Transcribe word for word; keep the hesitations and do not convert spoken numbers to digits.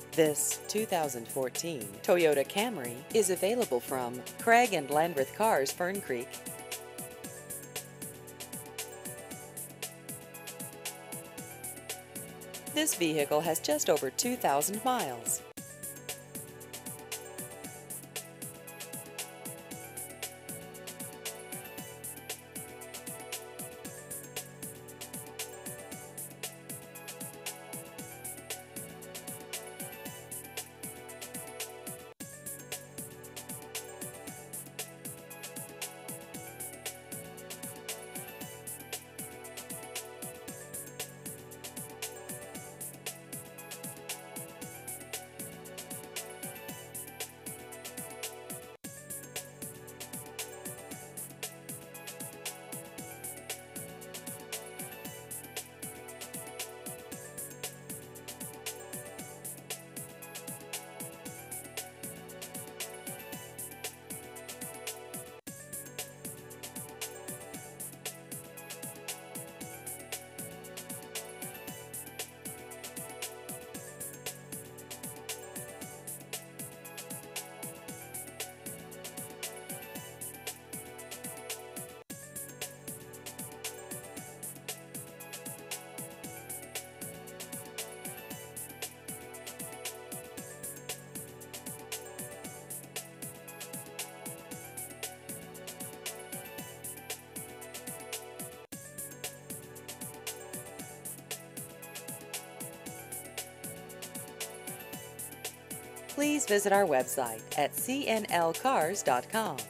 This two thousand fourteen Toyota Camry is available from Craig and Landreth Cars, Fern Creek. This vehicle has just over two thousand miles. Please visit our website at c n l cars dot com.